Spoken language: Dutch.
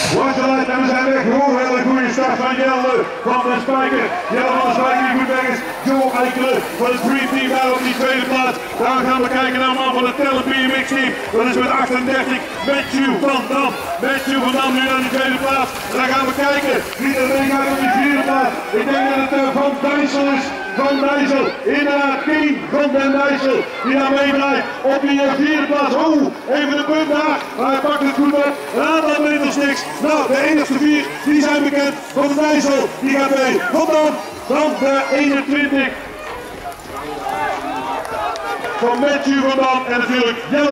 Wordt eruit en we zijn weg. Een goede start van Jelle van de Spijker. Jelle van de Spijker die goed weg is. Joe Eikelen van het Dream Team daar op die tweede plaats. Daar gaan we kijken naar een man van het Tellen BMX team. Dat is met 38 Matthew van Dam. Matthew van Dam nu naar die tweede plaats. Daar gaan we kijken wie er meegaat op die vierde plaats. Ik denk dat het Van Dijssel is. Van Dijssel, inderdaad King van den Dijssel die daar meedraait op die vierde plaats. Even de punt daar, maar hij pakt het goed op. Een aantal meters niks. Nou, de enigste vier die zijn bekend. Van den Dijssel die gaat mee. Dan de 21 van Matthew van Dam en natuurlijk Jelle.